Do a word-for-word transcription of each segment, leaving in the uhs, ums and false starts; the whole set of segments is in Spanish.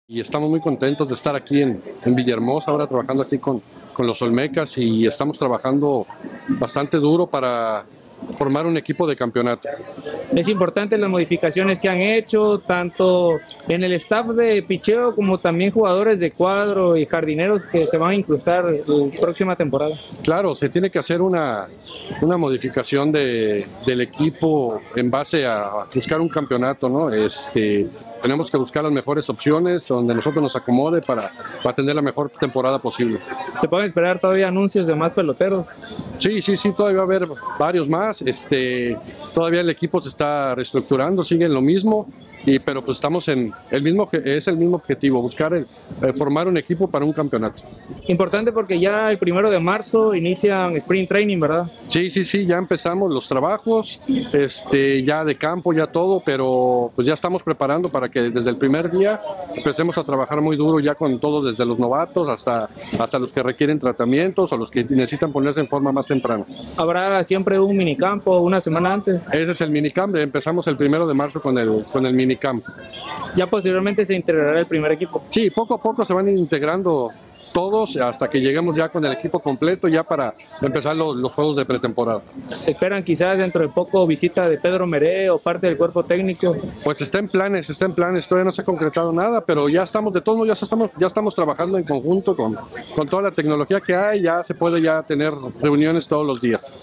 Y estamos muy contentos de estar aquí en, en Villahermosa, ahora trabajando aquí con, con los Olmecas, y estamos trabajando bastante duro para formar un equipo de campeonato. Es importante las modificaciones que han hecho, tanto en el staff de picheo como también jugadores de cuadro y jardineros que se van a incrustar la próxima temporada. Claro, se tiene que hacer una, una modificación de, del equipo en base a buscar un campeonato, ¿no? Este, tenemos que buscar las mejores opciones donde nosotros nos acomode para, para tener la mejor temporada posible. ¿Se pueden esperar todavía anuncios de más peloteros? Sí, sí, sí, todavía va a haber varios más. Este, todavía el equipo se está reestructurando, sigue en lo mismo, y, pero pues estamos en el mismo, es el mismo objetivo, buscar el, eh, formar un equipo para un campeonato. Importante porque ya el primero de marzo inician Spring Training, ¿verdad? Sí, sí, sí, ya empezamos los trabajos, este, ya de campo, ya todo, pero pues ya estamos preparando para que desde el primer día empecemos a trabajar muy duro ya con todo, desde los novatos hasta, hasta los que requieren tratamientos o los que necesitan ponerse en forma más temprano. ¿Habrá siempre un minicampo una semana antes? Ese es el minicamp, empezamos el primero de marzo con el, con el minicamp. Ya posteriormente se integrará el primer equipo. Sí, poco a poco se van integrando todos hasta que lleguemos ya con el equipo completo ya para empezar los, los juegos de pretemporada. ¿Esperan quizás dentro de poco visita de Pedro Meré o parte del cuerpo técnico? Pues está en planes, está en planes, todavía no se ha concretado nada, pero ya estamos, de todos modos, ya estamos, ya estamos trabajando en conjunto con, con toda la tecnología que hay, ya se puede ya tener reuniones todos los días.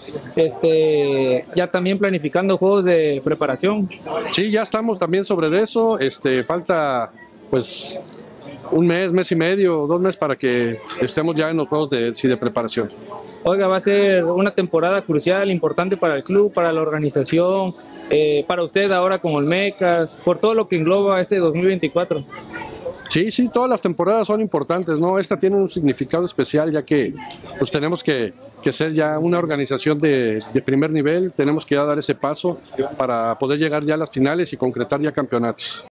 Este, ya también planificando juegos de preparación. Sí, ya estamos también sobre eso, este, falta pues un mes, mes y medio, dos meses para que estemos ya en los juegos de, sí, de preparación. Oiga, va a ser una temporada crucial, importante para el club, para la organización, eh, para usted ahora con Olmecas, por todo lo que engloba este dos mil veinticuatro. Sí, sí, todas las temporadas son importantes, ¿no? Esta tiene un significado especial ya que pues tenemos que, que ser ya una organización de, de primer nivel, tenemos que ya dar ese paso para poder llegar ya a las finales y concretar ya campeonatos.